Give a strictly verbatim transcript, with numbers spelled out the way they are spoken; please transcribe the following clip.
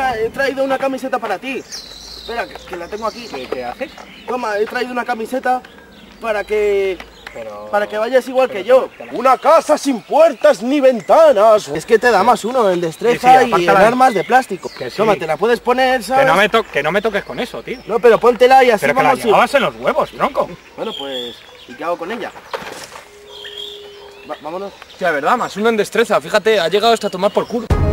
Toma, he traído una camiseta para ti. Espera, que, que la tengo aquí. ¿Qué, qué haces? Toma, he traído una camiseta para que... Pero... para que vayas igual que yo. Una casa sin puertas ni ventanas. Es que te da más uno en destreza Sí, sí, y en apártala. armas de plástico. Que sí. Toma, te la puedes poner, ¿sabes? Que no, me to que no me toques con eso, tío. No, pero póntela y así Pero que la vamos a ir. llevabas en los huevos, tronco. Bueno, pues... ¿y qué hago con ella? Va- vámonos. Hostia, verdad, más uno en destreza. Fíjate, ha llegado hasta a tomar por culo.